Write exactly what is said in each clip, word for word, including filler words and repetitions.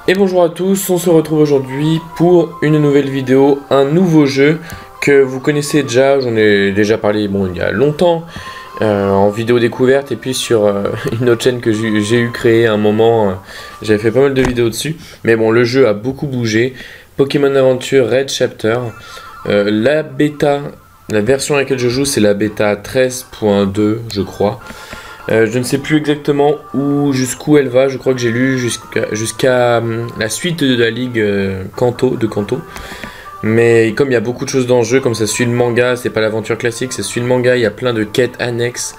Et bonjour à tous, on se retrouve aujourd'hui pour une nouvelle vidéo, un nouveau jeu que vous connaissez déjà, j'en ai déjà parlé bon, il y a longtemps, euh, en vidéo découverte et puis sur euh, une autre chaîne que j'ai eu créée à un moment, euh, j'avais fait pas mal de vidéos dessus, mais bon le jeu a beaucoup bougé, Pokémon Adventure Red Chapter, euh, la bêta, la version à laquelle je joue c'est la bêta treize point deux je crois. Euh, je ne sais plus exactement où, jusqu'où elle va, je crois que j'ai lu jusqu'à jusqu'à hum, la suite de la ligue euh, Kanto, de Kanto. Mais comme il y a beaucoup de choses dans le jeu, comme ça suit le manga, c'est pas l'aventure classique, ça suit le manga, il y a plein de quêtes annexes.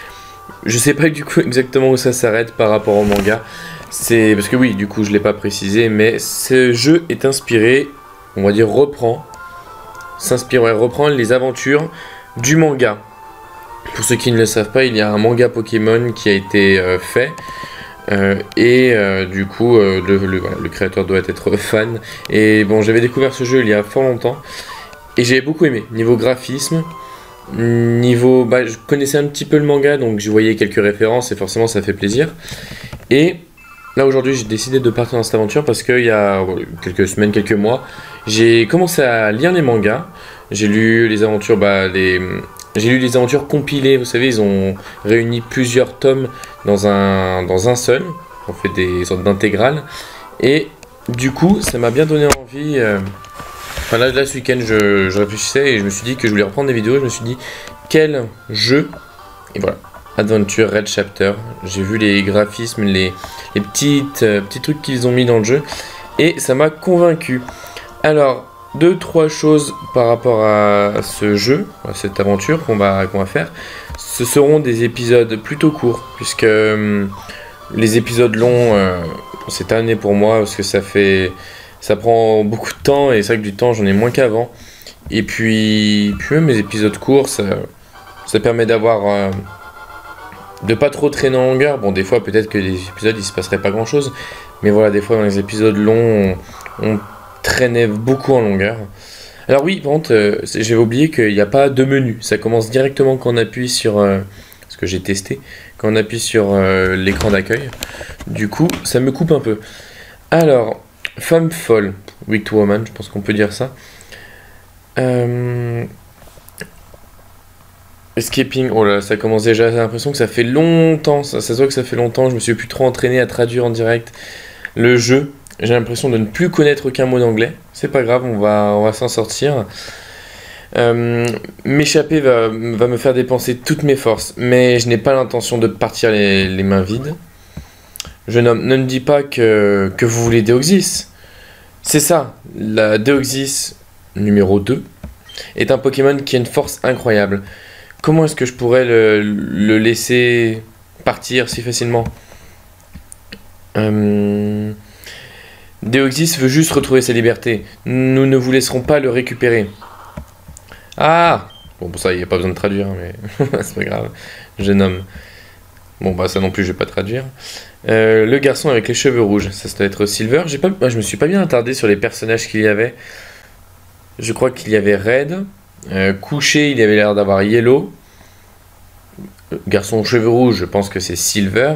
Je sais pas du coup exactement où ça s'arrête par rapport au manga. C'est parce que oui, du coup je l'ai pas précisé, mais ce jeu est inspiré, on va dire reprend, s'inspire, ouais, reprend les aventures du manga. Pour ceux qui ne le savent pas, il y a un manga Pokémon qui a été euh, fait euh, et euh, du coup euh, le, le, voilà, le créateur doit être fan. Et bon, j'avais découvert ce jeu il y a fort longtemps et j'ai beaucoup aimé. Niveau graphisme, niveau, bah, je connaissais un petit peu le manga donc je voyais quelques références et forcément ça fait plaisir. Et là aujourd'hui j'ai décidé de partir dans cette aventure parce qu'il y a quelques semaines, quelques mois, j'ai commencé à lire les mangas. J'ai lu les aventures, bah les J'ai lu les aventures compilées, vous savez, ils ont réuni plusieurs tomes dans un, dans un seul, on fait des sortes d'intégrales, et du coup, ça m'a bien donné envie, euh... enfin là, là ce week-end, je, je réfléchissais et je me suis dit que je voulais reprendre des vidéos, je me suis dit, quel jeu, et voilà, Adventure Red Chapter, j'ai vu les graphismes, les, les petites, euh, petits trucs qu'ils ont mis dans le jeu, et ça m'a convaincu. Alors, deux, trois choses par rapport à ce jeu, à cette aventure qu'on va, qu'on va faire. Ce seront des épisodes plutôt courts, puisque euh, les épisodes longs, euh, c'est année pour moi, parce que ça fait, ça prend beaucoup de temps, et c'est vrai que du temps, j'en ai moins qu'avant. Et puis, puis même les épisodes courts, ça, ça permet d'avoir, euh, de pas trop traîner en longueur. Bon, des fois, peut-être que les épisodes, il se passerait pas grand-chose, mais voilà, des fois, dans les épisodes longs, on, on traînait beaucoup en longueur. Alors oui, par contre, euh, j'avais oublié qu'il n'y a pas de menu. Ça commence directement quand on appuie sur... Euh, ce que j'ai testé. Quand on appuie sur euh, l'écran d'accueil. Du coup, ça me coupe un peu. Alors, femme folle. Wicked Woman, je pense qu'on peut dire ça. Euh... Escaping. Oh là, ça commence déjà. J'ai l'impression que ça fait longtemps. Ça, ça se voit que ça fait longtemps. Je me suis plus trop entraîné à traduire en direct le jeu. J'ai l'impression de ne plus connaître aucun mot d'anglais. C'est pas grave, on va, on va s'en sortir. Euh, M'échapper va, va me faire dépenser toutes mes forces, mais je n'ai pas l'intention de partir les, les mains vides. Jeune homme, ne me dis pas que, que vous voulez Deoxys. C'est ça, la Deoxys numéro deux est un Pokémon qui a une force incroyable. Comment est-ce que je pourrais le, le laisser partir si facilement? Euh... Deoxys veut juste retrouver sa liberté. Nous ne vous laisserons pas le récupérer. Ah! Bon, pour ça, il n'y a pas besoin de traduire, mais c'est pas grave. Jeune homme. Bon, bah, ça non plus, je vais pas traduire. Euh, le garçon avec les cheveux rouges, ça, ça doit être Silver. J'ai pas... Moi, je me suis pas bien attardé sur les personnages qu'il y avait. Je crois qu'il y avait Red. Euh, couché, il avait l'air d'avoir Yellow. Garçon aux cheveux rouges, je pense que c'est Silver.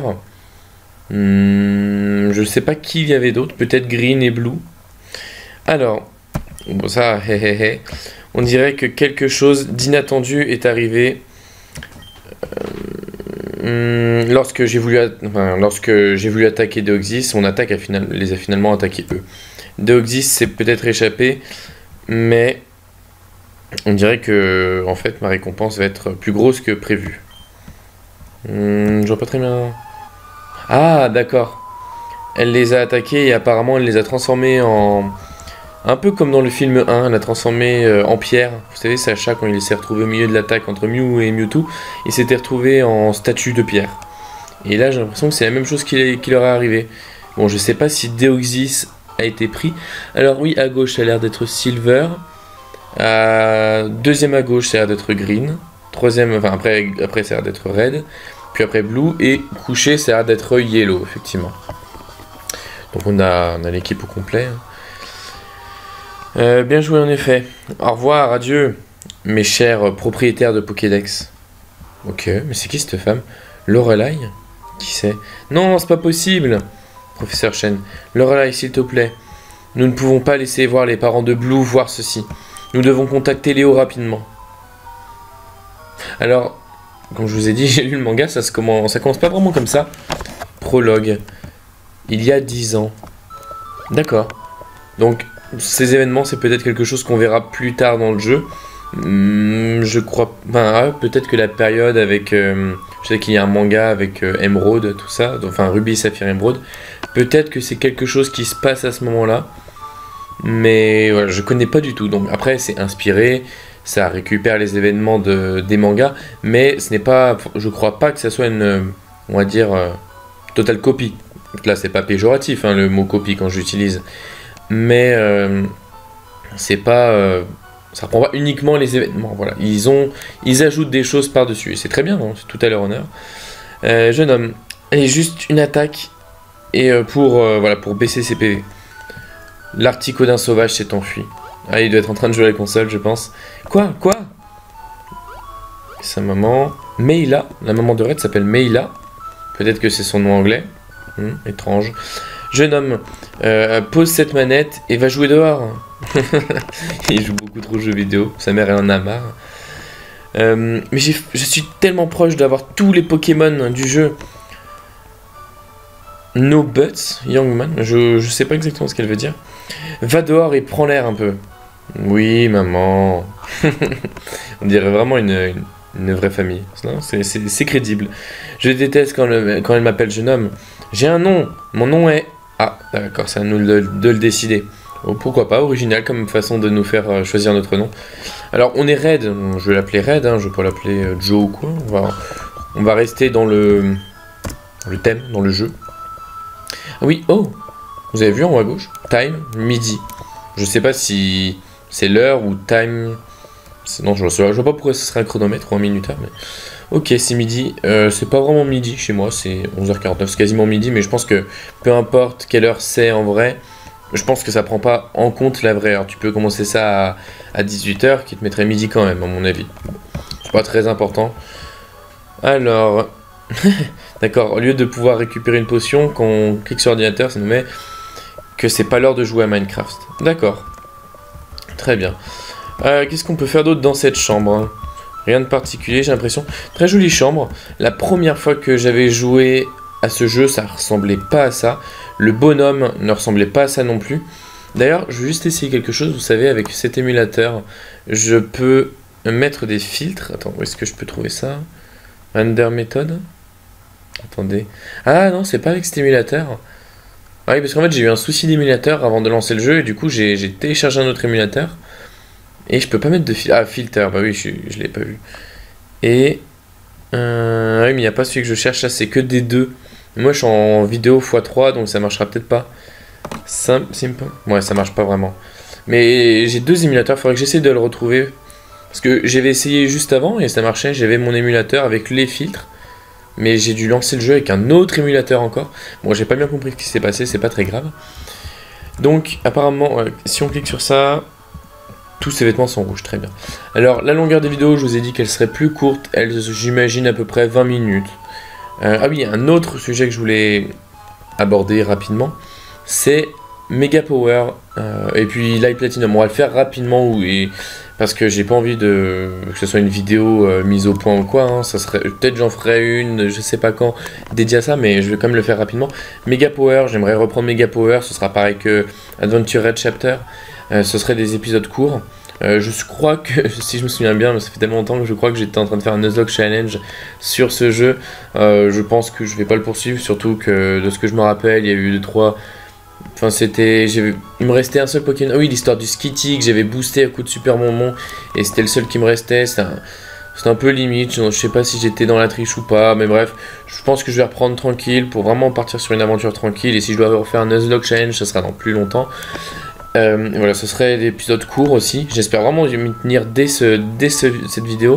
Hmm, je sais pas qui il y avait d'autre, peut-être Green et Blue. Alors, bon ça, hé hé hé, on dirait que quelque chose d'inattendu est arrivé euh, hmm, lorsque j'ai voulu, enfin, lorsque j'ai voulu attaquer Deoxys. Mon attaque a final... les a finalement attaqués eux. Deoxys s'est peut-être échappé, mais on dirait que en fait ma récompense va être plus grosse que prévu. Hmm, je vois pas très bien. Ah, d'accord. Elle les a attaqués et apparemment elle les a transformés en... Un peu comme dans le film un, elle a transformé euh, en pierre. Vous savez, Sacha, quand il s'est retrouvé au milieu de l'attaque entre Mew et Mewtwo, il s'était retrouvé en statue de pierre. Et là, j'ai l'impression que c'est la même chose qui, qui leur est arrivé. Bon, je sais pas si Deoxys a été pris. Alors oui, à gauche, ça a l'air d'être Silver. À... Deuxième à gauche, ça a l'air d'être Green. Troisième, enfin après, après ça a l'air d'être Red. Puis après Blue, et couché, ça a l'air d'être Yellow, effectivement. Donc on a, on a l'équipe au complet. Euh, bien joué en effet. Au revoir, adieu, mes chers propriétaires de Pokédex. Ok, mais c'est qui cette femme? Lorelai? Qui c'est? Non, c'est pas possible. Professeur Chen. Lorelai, s'il te plaît. Nous ne pouvons pas laisser voir les parents de Blue voir ceci. Nous devons contacter Léo rapidement. Alors, comme je vous ai dit, j'ai lu le manga, ça, se commence, ça commence pas vraiment comme ça. Prologue. Il y a dix ans. D'accord. Donc, ces événements, c'est peut-être quelque chose qu'on verra plus tard dans le jeu. Hum, je crois... Enfin, peut-être que la période avec... Euh, je sais qu'il y a un manga avec euh, Emerald, tout ça. Enfin, Ruby, Saphir, Emerald. Peut-être que c'est quelque chose qui se passe à ce moment-là. Mais voilà, je connais pas du tout. Donc après, c'est inspiré. Ça récupère les événements de, des mangas. Mais ce n'est pas... Je crois pas que ça soit une... On va dire... Euh, totale copie. Donc là, c'est pas péjoratif, hein, le mot copie quand j'utilise. Mais... Euh, c'est pas... Euh, ça reprend pas uniquement les événements. Voilà. Ils ont... Ils ajoutent des choses par-dessus. Et c'est très bien, hein, c'est tout à leur honneur. Euh, jeune homme. Allez, juste une attaque. Et euh, pour, euh, voilà, pour baisser ses P V. L'articodin sauvage s'est enfui. Ah, il doit être en train de jouer à la console, je pense. Quoi? Quoi? Sa maman... Meila. La maman de Red s'appelle Meila. Peut-être que c'est son nom anglais. Hum, étrange. Jeune homme, euh, pose cette manette et va jouer dehors. Il joue beaucoup trop aux jeux vidéo. Sa mère, elle en a marre. Euh, mais je suis tellement proche d'avoir tous les Pokémon du jeu. No buts, young man. Je, je sais pas exactement ce qu'elle veut dire. Va dehors et prends l'air un peu. Oui, maman. On dirait vraiment une, une, une vraie famille. C'est crédible. Je déteste quand, le, quand elle m'appelle jeune homme. J'ai un nom. Mon nom est... Ah, d'accord, c'est à nous de, de le décider. Oh, pourquoi pas, original comme façon de nous faire choisir notre nom. Alors, on est Red. Je vais l'appeler Red, hein, je vais pas l'appeler Joe ou quoi. On va, on va rester dans le, le thème, dans le jeu. Ah oui, oh, vous avez vu en haut à gauche? Time, midi. Je sais pas si c'est l'heure ou time... Non, je vois, je vois pas pourquoi ce serait un chronomètre ou un minuteur, mais... Ok, c'est midi. Euh, c'est pas vraiment midi chez moi, c'est onze heures quarante-neuf, c'est quasiment midi, mais je pense que peu importe quelle heure c'est en vrai, je pense que ça prend pas en compte la vraie heure. Tu peux commencer ça à, à dix-huit heures, qui te mettrait midi quand même, à mon avis. C'est pas très important. Alors... D'accord, au lieu de pouvoir récupérer une potion, quand on clique sur l'ordinateur, ça nous met que c'est pas l'heure de jouer à Minecraft. D'accord. Très bien. Euh, Qu'est-ce qu'on peut faire d'autre dans cette chambre? Rien de particulier, j'ai l'impression. Très jolie chambre. La première fois que j'avais joué à ce jeu, ça ressemblait pas à ça. Le bonhomme ne ressemblait pas à ça non plus. D'ailleurs, je vais juste essayer quelque chose. Vous savez, avec cet émulateur, je peux mettre des filtres. Attends, où est-ce que je peux trouver ça? Render méthode. Attendez. Ah non, c'est pas avec cet émulateur. Ah oui, parce qu'en fait, j'ai eu un souci d'émulateur avant de lancer le jeu. Et du coup, j'ai téléchargé un autre émulateur. Et je peux pas mettre de filtre. Ah, filter. Bah oui, je, je l'ai pas vu. Et... Euh, oui, mais il n'y a pas celui que je cherche. Là, c'est que des deux. Moi, je suis en vidéo fois trois, donc ça marchera peut-être pas. Simple, simple. Ouais, ça marche pas vraiment. Mais j'ai deux émulateurs. Il faudrait que j'essaie de le retrouver. Parce que j'avais essayé juste avant et ça marchait. J'avais mon émulateur avec les filtres. Mais j'ai dû lancer le jeu avec un autre émulateur encore. Bon, j'ai pas bien compris ce qui s'est passé, c'est pas très grave. Donc, apparemment, euh, si on clique sur ça, tous ces vêtements sont rouges, très bien. Alors, la longueur des vidéos, je vous ai dit qu'elle serait plus courte. Elle, j'imagine, à peu près vingt minutes. Euh, ah oui, un autre sujet que je voulais aborder rapidement, c'est Mega Power euh, et puis Light Platinum. On va le faire rapidement, oui, parce que j'ai pas envie de que ce soit une vidéo euh, mise au point ou quoi. Hein. Ça serait peut-être j'en ferai une, je sais pas quand, dédiée à ça, mais je vais quand même le faire rapidement. Mega Power, j'aimerais reprendre Mega Power. Ce sera pareil que Adventure Red Chapter. Euh, ce serait des épisodes courts. Euh, je crois que, si je me souviens bien, mais ça fait tellement longtemps que je crois que j'étais en train de faire un Nuzlocke Challenge sur ce jeu. Euh, je pense que je vais pas le poursuivre, surtout que de ce que je me rappelle, il y a eu deux trois. Enfin, c'était. Il me restait un seul Pokémon. Ah oui, l'histoire du Skitty que j'avais boosté à coup de Super Bonbon. Et c'était le seul qui me restait. C'était un... un peu limite. Je sais pas si j'étais dans la triche ou pas. Mais bref, je pense que je vais reprendre tranquille pour vraiment partir sur une aventure tranquille. Et si je dois refaire un Nuzlocke Challenge, ça sera dans plus longtemps. Euh, voilà, ce serait des épisodes courts aussi. J'espère vraiment m'y tenir dès, ce, dès ce, cette vidéo.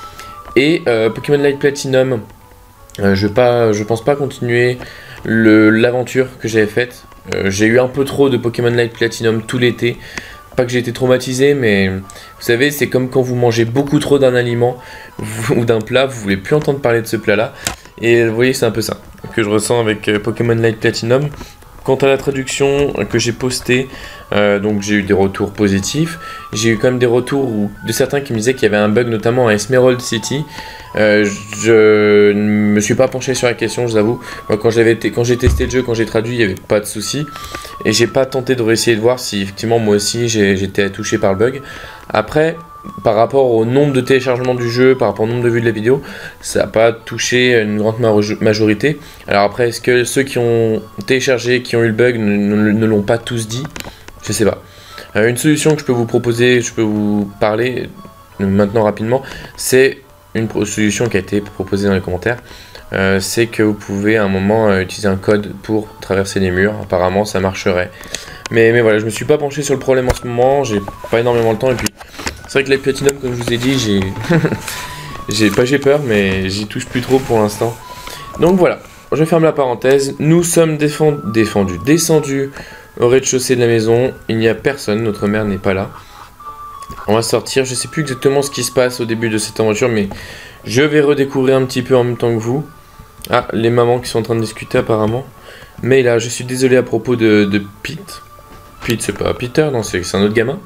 Et euh, Pokémon Light Platinum, euh, je, pas, je pense pas continuer l'aventure que j'avais faite. Euh, j'ai eu un peu trop de Pokémon Light Platinum tout l'été. Pas que j'ai été traumatisé, mais vous savez, c'est comme quand vous mangez beaucoup trop d'un aliment ou d'un plat, vous voulez plus entendre parler de ce plat-là. Et vous voyez, c'est un peu ça que je ressens avec euh, Pokémon Light Platinum. Quant à la traduction que j'ai postée, euh, donc j'ai eu des retours positifs. J'ai eu quand même des retours où, de certains qui me disaient qu'il y avait un bug, notamment à Emerald City. Euh, je ne me suis pas penché sur la question, je vous avoue. Moi, quand j'ai testé le jeu, quand j'ai traduit, il n'y avait pas de souci. Et j'ai pas tenté de réessayer de voir si effectivement moi aussi j'étais touché par le bug. Après, par rapport au nombre de téléchargements du jeu, par rapport au nombre de vues de la vidéo, ça n'a pas touché une grande majorité. Alors après, est-ce que ceux qui ont téléchargé, qui ont eu le bug, ne, ne, ne l'ont pas tous dit? Je sais pas. Euh, une solution que je peux vous proposer, je peux vous parler maintenant rapidement, c'est une solution qui a été proposée dans les commentaires. Euh, c'est que vous pouvez à un moment euh, utiliser un code pour traverser les murs. Apparemment ça marcherait, mais, mais voilà, je me suis pas penché sur le problème en ce moment, j'ai pas énormément le temps. Et puis c'est vrai que les platinum, comme je vous ai dit, j'ai j'ai pas j'ai peur, mais j'y touche plus trop pour l'instant. Donc voilà, je ferme la parenthèse. Nous sommes défend défendus descendus au rez-de-chaussée de la maison. Il n'y a personne, notre mère n'est pas là. On va sortir, je sais plus exactement ce qui se passe au début de cette aventure, mais je vais redécouvrir un petit peu en même temps que vous. Ah, les mamans qui sont en train de discuter apparemment. Mais là, je suis désolé à propos de, de Pete. Pete, c'est pas Peter, non, c'est un autre gamin.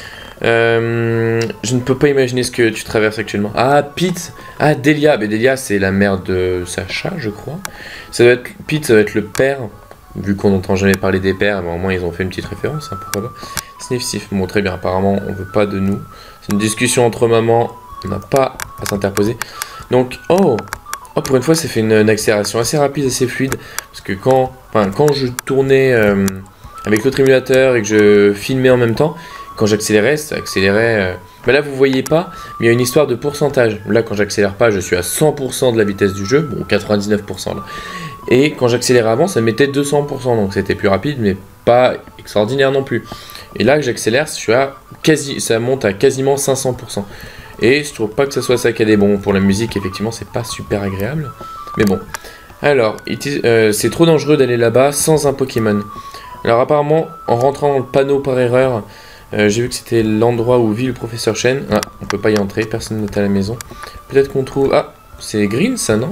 Euh, je ne peux pas imaginer ce que tu traverses actuellement. Ah, Pete. Ah, Delia. Mais Delia, c'est la mère de Sacha, je crois. Ça doit être Pete, ça doit être le père. Vu qu'on n'entend jamais parler des pères, mais au moins ils ont fait une petite référence, hein, pourquoi pas. Sniff, sniff. Bon, très bien, apparemment, on veut pas de nous. C'est une discussion entre mamans, on n'a pas à s'interposer. Donc, oh, oh, pour une fois, ça fait une, une accélération assez rapide, assez fluide. Parce que quand, enfin, quand je tournais euh, avec l'autre émulateur et que je filmais en même temps, quand j'accélérais, ça accélérait. Euh... Ben là, vous voyez pas, mais il y a une histoire de pourcentage. Là, quand j'accélère pas, je suis à cent pour cent de la vitesse du jeu, bon, quatre-vingt-dix-neuf pour cent là. Et quand j'accélérais avant, ça mettait deux cents pour cent, donc c'était plus rapide, mais pas extraordinaire non plus. Et là que j'accélère, je suis à quasi, ça monte à quasiment cinq cents pour cent. Et je trouve pas que ça soit saccadé. Bon, pour la musique, effectivement, c'est pas super agréable. Mais bon. Alors, euh, c'est trop dangereux d'aller là-bas sans un Pokémon. Alors apparemment, en rentrant dans le panneau par erreur, euh, j'ai vu que c'était l'endroit où vit le professeur Chen. Ah, on peut pas y entrer, personne n'est à la maison. Peut-être qu'on trouve... Ah, c'est Green ça, non?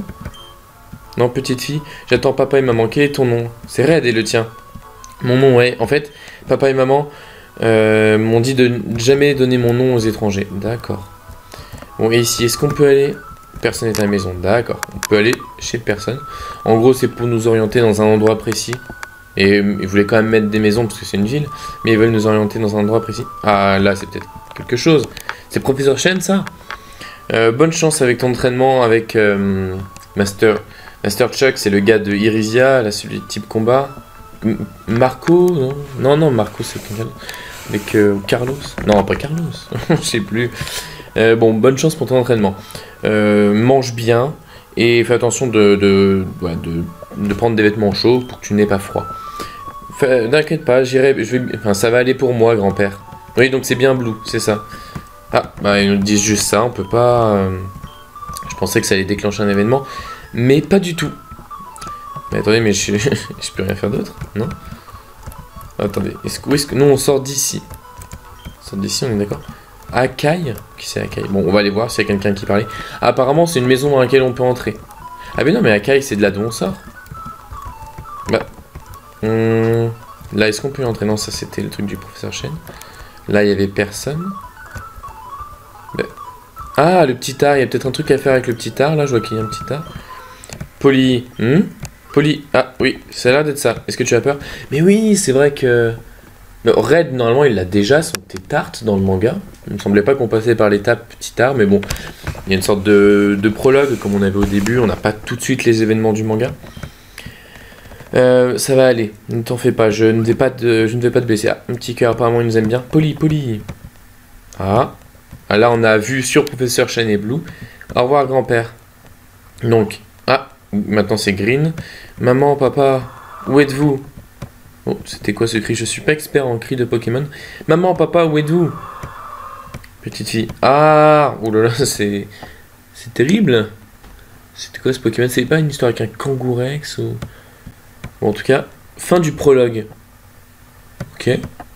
Non, petite fille, j'attends papa et maman. Quel est ton nom? C'est Red et le tien. Mon nom, ouais. En fait, papa et maman euh, m'ont dit de jamais donner mon nom aux étrangers. D'accord. Bon, et ici, est-ce qu'on peut aller? Personne n'est à la maison. D'accord. On peut aller chez personne. En gros, c'est pour nous orienter dans un endroit précis. Et ils voulaient quand même mettre des maisons parce que c'est une ville. Mais ils veulent nous orienter dans un endroit précis. Ah, là, c'est peut-être quelque chose. C'est Professeur Chen, ça? euh, Bonne chance avec ton entraînement avec euh, Master... Master Chuck, c'est le gars de Irisia, là, celui de type combat. M Marco, non, non, non, Marco, c'est quelqu'un avec euh, Carlos. Non, pas Carlos, je sais plus. Euh, bon, bonne chance pour ton entraînement. Euh, mange bien et fais attention de, de, ouais, de, de prendre des vêtements chauds pour que tu n'aies pas froid. N'inquiète pas, j'irai, je vais, enfin, ça va aller pour moi, grand-père. Oui, donc c'est bien Blue, c'est ça. Ah, bah ils nous disent juste ça, on peut pas. Euh... Je pensais que ça allait déclencher un événement. Mais pas du tout. Mais attendez, mais je, je peux rien faire d'autre, non? Attendez, est-ce que, où est-ce que... Non, on sort d'ici. On sort d'ici, on est d'accord? Akai? Qui c'est Akai? Bon, on va aller voir s'il y a quelqu'un qui parlait. Ah, apparemment, c'est une maison dans laquelle on peut entrer. Ah mais non, mais Akai, c'est de là d'où on sort. Bah... Hum, là, est-ce qu'on peut y entrer? Non, ça, c'était le truc du professeur Chen. Là, il y avait personne. Bah... Ah, le petit art, il y a peut-être un truc à faire avec le petit art. Là, je vois qu'il y a un petit art. Poly, hmm Poly, ah oui, ça a l'air d'être ça. Est-ce que tu as peur? Mais oui, c'est vrai que... Non, Red, normalement, il a déjà son thé tarte dans le manga. Il me semblait pas qu'on passait par l'étape petit art, mais bon. Il y a une sorte de, de prologue, comme on avait au début. On n'a pas tout de suite les événements du manga. Euh, ça va aller, ne t'en fais pas, je ne vais pas te, je ne vais pas te blesser. Ah, un petit cœur, apparemment, il nous aime bien. Poly, Poly. Ah. Ah, là, on a vu sur Professeur Chen et Blue. Au revoir, grand-père. Donc, ah, maintenant c'est Green. Maman, papa, où êtes-vous? Oh, c'était quoi ce cri? Je suis pas expert en cri de Pokémon. Maman, papa, où êtes-vous? Petite fille. Ah, oulala, c'est... C'est terrible. C'était quoi ce Pokémon? C'est pas une histoire avec un Kangourex ou... Bon, en tout cas, fin du prologue. Ok.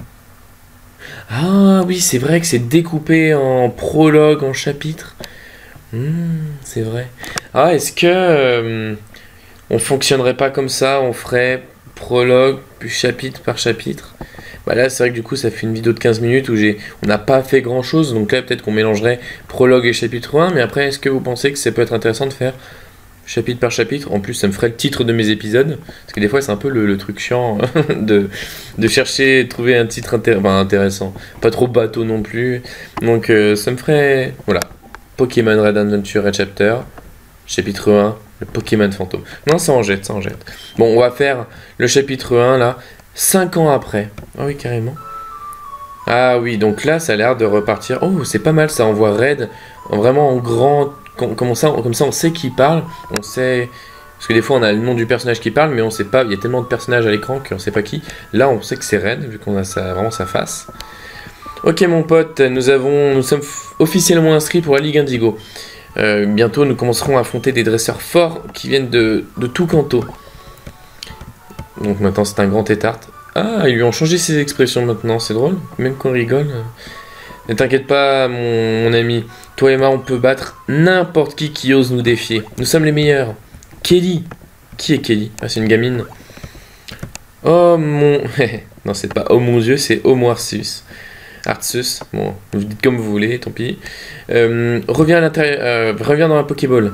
Ah oui, c'est vrai que c'est découpé en prologue, en chapitre. Mmh, c'est vrai. Ah, est-ce que euh, on fonctionnerait pas comme ça? On ferait prologue, puis chapitre par chapitre. Bah là, c'est vrai que du coup, ça fait une vidéo de quinze minutes où j'ai, on n'a pas fait grand chose. Donc là, peut-être qu'on mélangerait prologue et chapitre un. Mais après, est-ce que vous pensez que ça peut être intéressant de faire chapitre par chapitre? En plus, ça me ferait le titre de mes épisodes. Parce que des fois, c'est un peu le, le truc chiant de, de chercher, de trouver un titre intér enfin, intéressant. Pas trop bateau non plus. Donc, euh, ça me ferait. Voilà. Pokémon Red Adventure Red Chapter. Chapitre un. Le Pokémon fantôme. Non, ça en jette, ça en jette. Bon, on va faire le chapitre un là. cinq ans après. Ah oui, carrément. Ah oui, donc là, ça a l'air de repartir. Oh, c'est pas mal, ça envoie Red vraiment en grand. Comme ça, comme ça, on sait qui parle. On sait. Parce que des fois, on a le nom du personnage qui parle, mais on sait pas. Il y a tellement de personnages à l'écran qu'on sait pas qui. Là, on sait que c'est Red, vu qu'on a sa, vraiment sa face. Ok, mon pote, nous, avons, nous sommes officiellement inscrits pour la Ligue Indigo. Euh, bientôt, nous commencerons à affronter des dresseurs forts qui viennent de, de tout Kanto. Donc maintenant c'est un grand tétarte. Ah, ils lui ont changé ses expressions maintenant, c'est drôle, même qu'on rigole. Ne t'inquiète pas mon, mon ami, toi et moi on peut battre n'importe qui qui ose nous défier. Nous sommes les meilleurs. Kelly. Qui est Kelly? Ah, c'est une gamine. Oh mon... non, c'est pas oh mon dieu, c'est Homo Arceus. Arceus, bon, vous dites comme vous voulez, tant pis. Euh, reviens à l'intérieur, euh, reviens dans la Pokéball.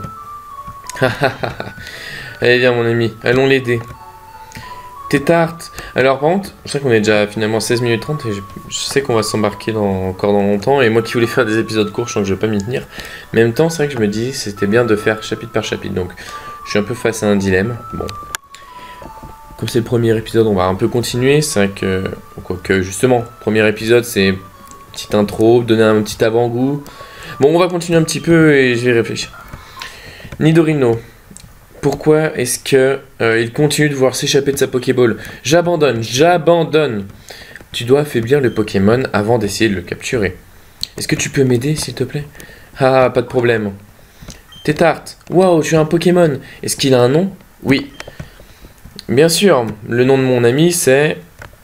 Allez viens mon ami, allons l'aider. Tétarte. Alors par contre, je sais qu'on est déjà finalement à seize minutes trente et je, je sais qu'on va s'embarquer dans, encore dans longtemps. Et moi qui voulais faire des épisodes courts, je sens que je vais pas m'y tenir. Mais en même temps, c'est vrai que je me dis c'était bien de faire chapitre par chapitre. Donc je suis un peu face à un dilemme. Bon. Comme c'est le premier épisode, on va un peu continuer. C'est vrai que, quoique justement, premier épisode, c'est une petite intro, donner un petit avant-goût. Bon, on va continuer un petit peu et je vais réfléchir. Nidorino. Pourquoi est-ce que euh, il continue de voir s'échapper de sa Pokéball? J'abandonne, j'abandonne. Tu dois affaiblir le Pokémon avant d'essayer de le capturer. Est-ce que tu peux m'aider, s'il te plaît? Ah, pas de problème. Tétarte. Waouh, tu as un Pokémon. Est-ce qu'il a un nom? Oui. Bien sûr, le nom de mon ami, c'est...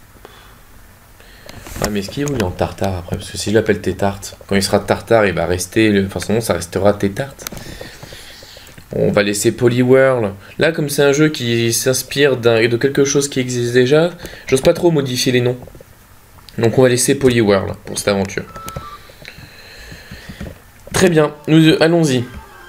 Ah, mais est-ce qu'il est où, il est en tartare après? Parce que si je l'appelle Tétarte, quand il sera tartare, il va rester... Le... Enfin, son nom, ça restera Tétarte. On va laisser Poliwhirl. Là, comme c'est un jeu qui s'inspire de quelque chose qui existe déjà, j'ose pas trop modifier les noms. Donc on va laisser Poliwhirl pour cette aventure. Très bien, nous allons-y.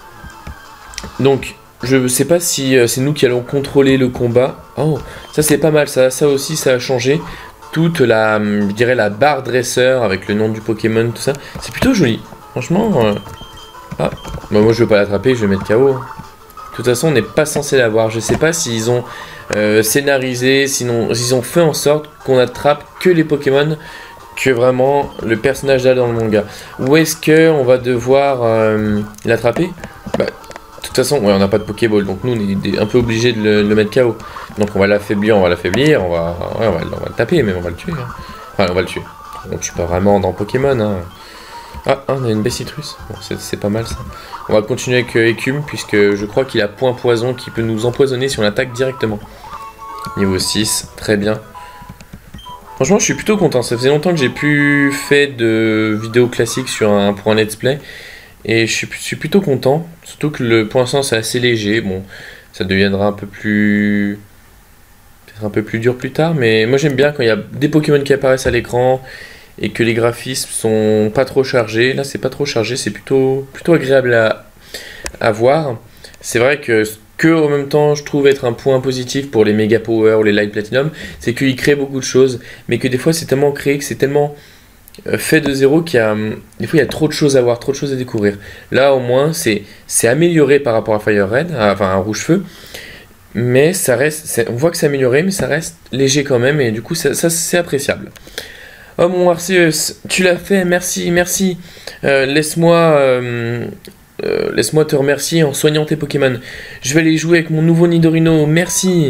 Donc, je sais pas si euh, c'est nous qui allons contrôler le combat. Oh, ça c'est pas mal, ça, ça aussi ça a changé. Toute la, je dirais la barre dresseur avec le nom du Pokémon, tout ça. C'est plutôt joli. Franchement... Euh... Ah, bah moi je vais pas l'attraper, je vais mettre K O. De toute façon, on n'est pas censé l'avoir. Je sais pas s'ils ont euh, scénarisé, sinon s'ils ont fait en sorte qu'on attrape que les Pokémon que vraiment le personnage a dans le manga. Ou est-ce que on va devoir euh, l'attraper? Bah, de toute façon, ouais, on n'a pas de Pokéball, donc nous on est un peu obligé de le, de le mettre K O. Donc on va l'affaiblir, on va l'affaiblir, on va, ouais, on va, on va le taper, mais on va le tuer. Hein. Enfin, on va le tuer. On tue pas vraiment dans Pokémon. Hein. Ah, on a une baie citrus. Bon, c'est pas mal ça. On va continuer avec euh, Écume, puisque je crois qu'il a point poison qui peut nous empoisonner si on l'attaque directement. Niveau six, très bien. Franchement, je suis plutôt content. Ça faisait longtemps que j'ai plus fait de vidéos classiques sur un, pour un let's play. Et je suis, je suis plutôt content. Surtout que le point cent c'est assez léger. Bon, ça deviendra un peu plus... peut-être un peu plus dur plus tard. Mais moi j'aime bien quand il y a des Pokémon qui apparaissent à l'écran et que les graphismes sont pas trop chargés. Là, c'est pas trop chargé, c'est plutôt, plutôt agréable à, à voir. C'est vrai que ce que, en même temps, je trouve être un point positif pour les Mega Power ou les Light Platinum, c'est qu'ils créent beaucoup de choses, mais que des fois, c'est tellement créé, que c'est tellement euh, fait de zéro qu'il y a... Des fois, il y a trop de choses à voir, trop de choses à découvrir. Là, au moins, c'est amélioré par rapport à Fire Red, à, enfin à Rouge Feu, mais ça reste... On voit que c'est amélioré, mais ça reste léger quand même, et du coup, ça, ça c'est appréciable. Oh mon Arceus, tu l'as fait, merci, merci. Euh, Laisse-moi euh, euh, laisse-moi te remercier en soignant tes Pokémon. Je vais aller jouer avec mon nouveau Nidorino, merci.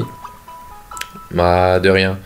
Bah, de rien.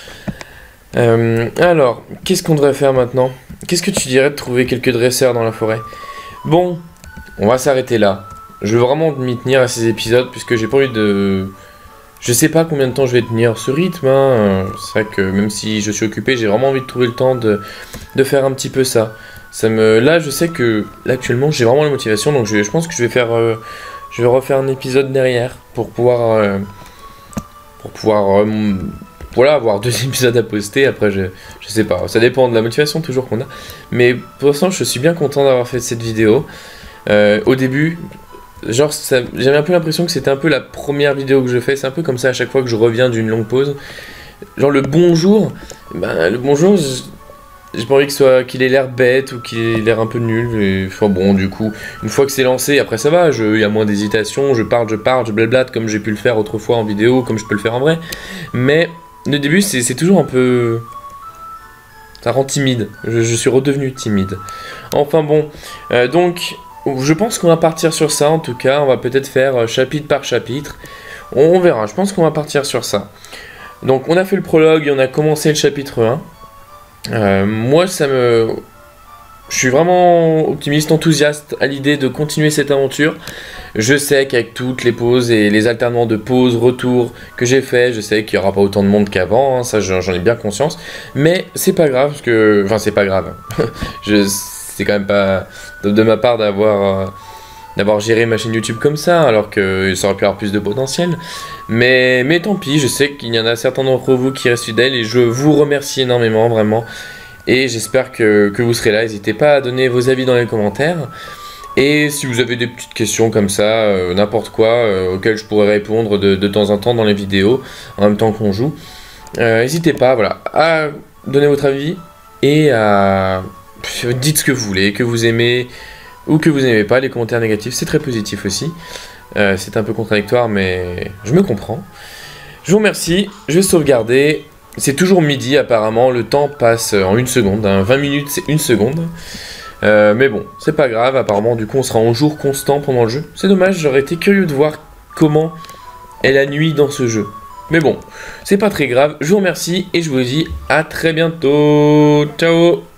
Euh, alors, qu'est-ce qu'on devrait faire maintenant? Qu'est-ce que tu dirais de trouver quelques dresseurs dans la forêt? Bon, on va s'arrêter là. Je veux vraiment m'y tenir à ces épisodes, puisque j'ai pas envie de... Je sais pas combien de temps je vais tenir ce rythme, hein. C'est vrai que même si je suis occupé, j'ai vraiment envie de trouver le temps de, de faire un petit peu ça. Ça me, là, je sais que là, actuellement, j'ai vraiment la motivation, donc je, je pense que je vais faire, euh, je vais refaire un épisode derrière pour pouvoir, euh, pour pouvoir euh, voilà, avoir deux épisodes à poster. Après, je, je sais pas, ça dépend de la motivation toujours qu'on a. Mais pour l'instant, je suis bien content d'avoir fait cette vidéo. Euh, au début, genre, j'avais un peu l'impression que c'était un peu la première vidéo que je fais. C'est un peu comme ça à chaque fois que je reviens d'une longue pause. Genre le bonjour, ben, le bonjour, j'ai pas envie que soit qu'il ait l'air bête ou qu'il ait l'air un peu nul. Et, enfin bon, du coup, une fois que c'est lancé, après ça va, il y a moins d'hésitation, je parle, je parle, je blablate comme j'ai pu le faire autrefois en vidéo, comme je peux le faire en vrai. Mais le début, c'est toujours un peu... ça rend timide, je, je suis redevenu timide. Enfin bon, euh, donc... je pense qu'on va partir sur ça, en tout cas, on va peut-être faire chapitre par chapitre. On verra, je pense qu'on va partir sur ça. Donc on a fait le prologue et on a commencé le chapitre un. Euh, moi, ça me... je suis vraiment optimiste, enthousiaste à l'idée de continuer cette aventure. Je sais qu'avec toutes les pauses et les alternements de pauses, retours que j'ai fait, je sais qu'il n'y aura pas autant de monde qu'avant, hein, ça j'en ai bien conscience. Mais c'est pas grave, parce que... enfin c'est pas grave. je... c'est quand même pas de, de ma part d'avoir euh, d'avoir géré ma chaîne YouTube comme ça, alors que ça aurait pu avoir plus de potentiel. Mais, mais tant pis, je sais qu'il y en a certains d'entre vous qui restent fidèles et je vous remercie énormément, vraiment. Et j'espère que, que vous serez là. N'hésitez pas à donner vos avis dans les commentaires. Et si vous avez des petites questions comme ça, euh, n'importe quoi, euh, auxquelles je pourrais répondre de, de temps en temps dans les vidéos, en même temps qu'on joue, euh, n'hésitez pas, voilà, à donner votre avis et à... dites ce que vous voulez, que vous aimez ou que vous n'aimez pas. Les commentaires négatifs, c'est très positif aussi. Euh, c'est un peu contradictoire, mais je me comprends. Je vous remercie, je vais sauvegarder. C'est toujours midi apparemment, le temps passe en une seconde. Hein. vingt minutes, c'est une seconde. Euh, mais bon, c'est pas grave, apparemment du coup on sera en jour constant pendant le jeu. C'est dommage, j'aurais été curieux de voir comment est la nuit dans ce jeu. Mais bon, c'est pas très grave, je vous remercie et je vous dis à très bientôt. Ciao.